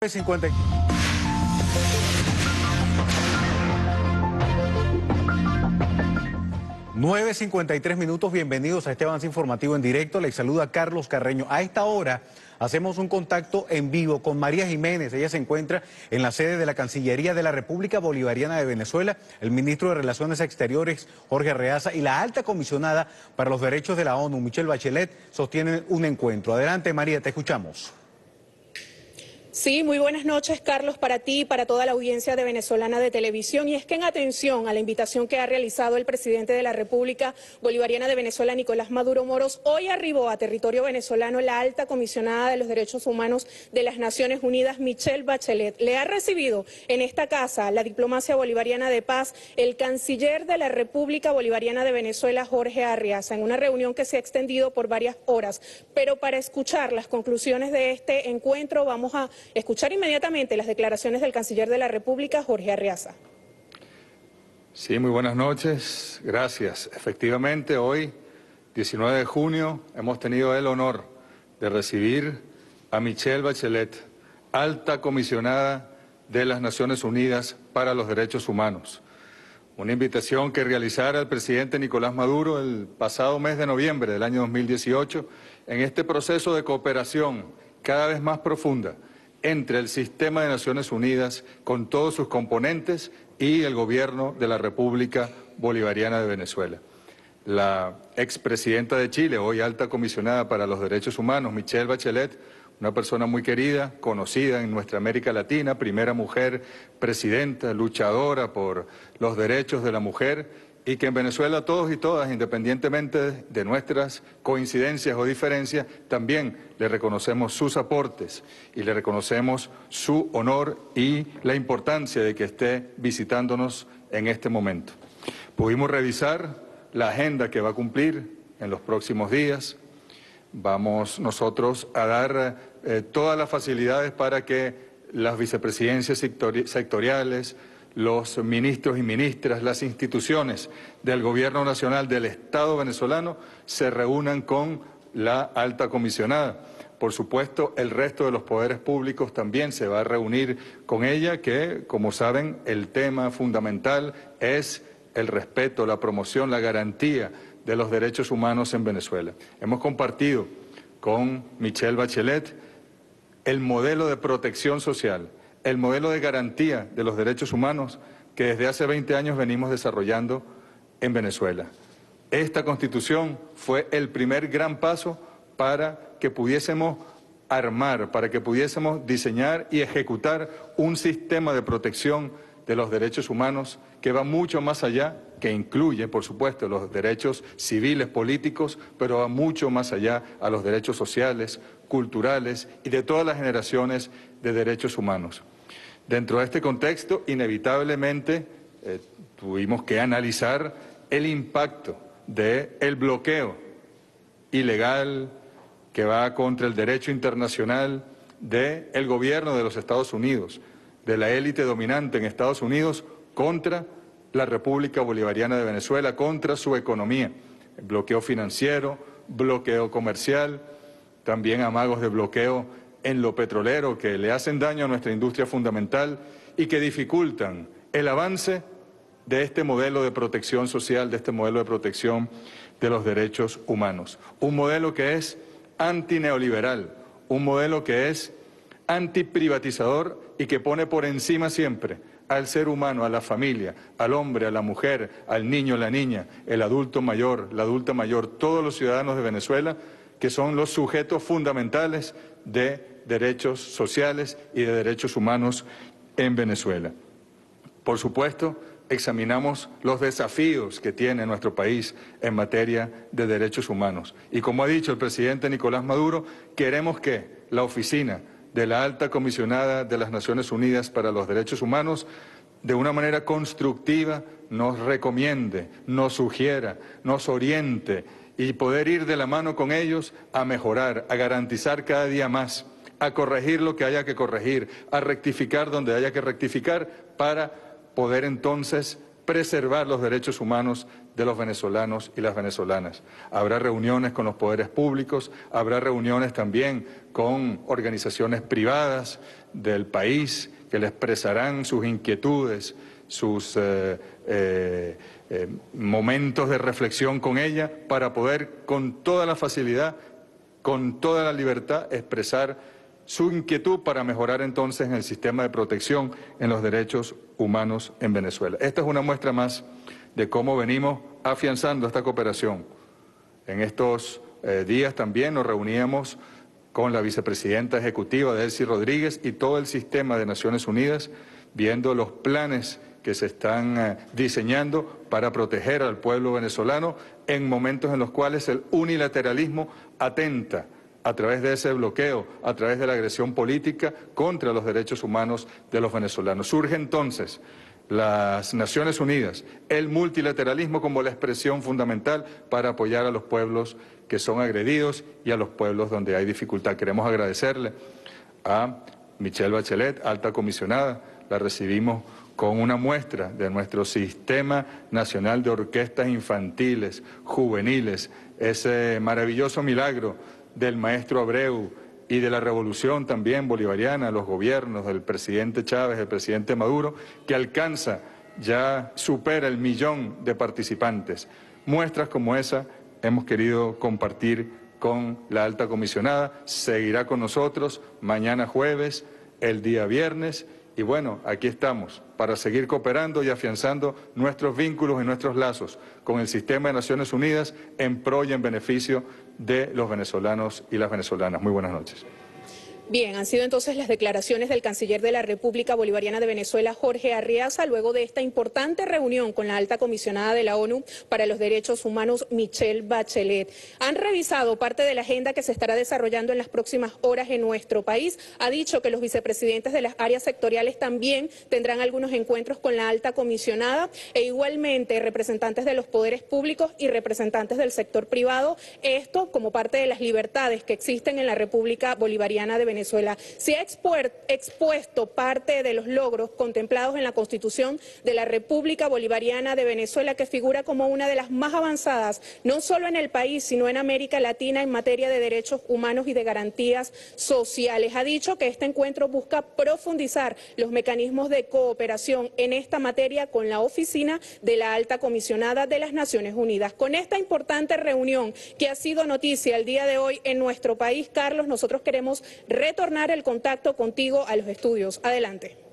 50. 9:53 minutos, bienvenidos a este avance informativo en directo. Les saluda Carlos Carreño. A esta hora hacemos un contacto en vivo con María Jiménez. Ella se encuentra en la sede de la Cancillería de la República Bolivariana de Venezuela. El ministro de Relaciones Exteriores, Jorge Arreaza, y la alta comisionada para los derechos de la ONU, Michelle Bachelet, sostienen un encuentro. Adelante, María, te escuchamos. Sí, muy buenas noches, Carlos, para ti y para toda la audiencia de Venezolana de Televisión. Y es que en atención a la invitación que ha realizado el presidente de la República Bolivariana de Venezuela, Nicolás Maduro Moros, hoy arribó a territorio venezolano la alta comisionada de los derechos humanos de las Naciones Unidas, Michelle Bachelet. Le ha recibido en esta casa la diplomacia bolivariana de paz el canciller de la República Bolivariana de Venezuela, Jorge Arreaza, en una reunión que se ha extendido por varias horas. Pero para escuchar las conclusiones de este encuentro vamos a escuchar inmediatamente las declaraciones del canciller de la República, Jorge Arreaza. Sí, muy buenas noches, gracias. Efectivamente, hoy, 19 de junio, hemos tenido el honor de recibir a Michelle Bachelet, alta comisionada de las Naciones Unidas para los Derechos Humanos. Una invitación que realizara el presidente Nicolás Maduro el pasado mes de noviembre del año 2018 en este proceso de cooperación cada vez más profunda entre el sistema de Naciones Unidas con todos sus componentes y el gobierno de la República Bolivariana de Venezuela. La expresidenta de Chile, hoy alta comisionada para los derechos humanos, Michelle Bachelet, una persona muy querida, conocida en nuestra América Latina, primera mujer presidenta, luchadora por los derechos de la mujer, y que en Venezuela todos y todas, independientemente de nuestras coincidencias o diferencias, también le reconocemos sus aportes y le reconocemos su honor y la importancia de que esté visitándonos en este momento. Pudimos revisar la agenda que va a cumplir en los próximos días. Vamos nosotros a dar todas las facilidades para que las vicepresidencias sectoriales, los ministros y ministras, las instituciones del Gobierno Nacional del Estado venezolano se reúnan con la alta comisionada. Por supuesto, el resto de los poderes públicos también se va a reunir con ella, que, como saben, el tema fundamental es el respeto, la promoción, la garantía de los derechos humanos en Venezuela. Hemos compartido con Michelle Bachelet el modelo de protección social, el modelo de garantía de los derechos humanos que desde hace 20 años venimos desarrollando en Venezuela. Esta Constitución fue el primer gran paso para que pudiésemos armar, para que pudiésemos diseñar y ejecutar un sistema de protección de los derechos humanos que va mucho más allá, que incluye, por supuesto, los derechos civiles, políticos, pero va mucho más allá a los derechos sociales, culturales y de todas las generaciones de derechos humanos. Dentro de este contexto, inevitablemente, tuvimos que analizar el impacto del bloqueo ilegal que va contra el derecho internacional del gobierno de los Estados Unidos, de la élite dominante en Estados Unidos contra la República Bolivariana de Venezuela, contra su economía. Bloqueo financiero, bloqueo comercial, también amagos de bloqueo en lo petrolero que le hacen daño a nuestra industria fundamental y que dificultan el avance de este modelo de protección social, de este modelo de protección de los derechos humanos. Un modelo que es antineoliberal, un modelo que es antiprivatizador y que pone por encima siempre al ser humano, a la familia, al hombre, a la mujer, al niño, la niña, el adulto mayor, la adulta mayor, todos los ciudadanos de Venezuela, que son los sujetos fundamentales de derechos sociales y de derechos humanos en Venezuela. Por supuesto, examinamos los desafíos que tiene nuestro país en materia de derechos humanos. Y como ha dicho el presidente Nicolás Maduro, queremos que la oficina de la alta comisionada de las Naciones Unidas para los Derechos Humanos, de una manera constructiva, nos recomiende, nos sugiera, nos oriente y poder ir de la mano con ellos a mejorar, a garantizar cada día más, a corregir lo que haya que corregir, a rectificar donde haya que rectificar para poder entonces preservar los derechos humanos de los venezolanos y las venezolanas. Habrá reuniones con los poderes públicos, habrá reuniones también con organizaciones privadas del país que le expresarán sus inquietudes, sus momentos de reflexión con ella para poder con toda la facilidad, con toda la libertad expresar su inquietud para mejorar entonces en el sistema de protección en los derechos humanos en Venezuela. Esta es una muestra más de cómo venimos afianzando esta cooperación. En estos días también nos reuníamos con la vicepresidenta ejecutiva Delcy Rodríguez y todo el sistema de Naciones Unidas, viendo los planes que se están diseñando para proteger al pueblo venezolano en momentos en los cuales el unilateralismo atenta a través de ese bloqueo, a través de la agresión política contra los derechos humanos de los venezolanos. Surge entonces las Naciones Unidas, el multilateralismo como la expresión fundamental para apoyar a los pueblos que son agredidos y a los pueblos donde hay dificultad. Queremos agradecerle a Michelle Bachelet, alta comisionada, la recibimos con una muestra de nuestro Sistema Nacional de Orquestas Infantiles, Juveniles, ese maravilloso milagro del maestro Abreu y de la revolución también bolivariana, los gobiernos del presidente Chávez, del presidente Maduro, que alcanza, ya supera el 1.000.000 de participantes. Muestras como esa hemos querido compartir con la alta comisionada, seguirá con nosotros mañana jueves, el día viernes, y bueno, aquí estamos para seguir cooperando y afianzando nuestros vínculos y nuestros lazos con el sistema de Naciones Unidas en pro y en beneficio de los venezolanos y las venezolanas. Muy buenas noches. Bien, han sido entonces las declaraciones del canciller de la República Bolivariana de Venezuela, Jorge Arriaza, luego de esta importante reunión con la alta comisionada de la ONU para los Derechos Humanos, Michelle Bachelet. Han revisado parte de la agenda que se estará desarrollando en las próximas horas en nuestro país. Ha dicho que los vicepresidentes de las áreas sectoriales también tendrán algunos encuentros con la alta comisionada e igualmente representantes de los poderes públicos y representantes del sector privado. Esto como parte de las libertades que existen en la República Bolivariana de Venezuela. Se ha expuesto parte de los logros contemplados en la Constitución de la República Bolivariana de Venezuela, que figura como una de las más avanzadas, no solo en el país, sino en América Latina en materia de derechos humanos y de garantías sociales. Ha dicho que este encuentro busca profundizar los mecanismos de cooperación en esta materia con la Oficina de la Alta Comisionada de las Naciones Unidas. Con esta importante reunión que ha sido noticia el día de hoy en nuestro país, Carlos, nosotros queremos retornar el contacto contigo a los estudios. Adelante.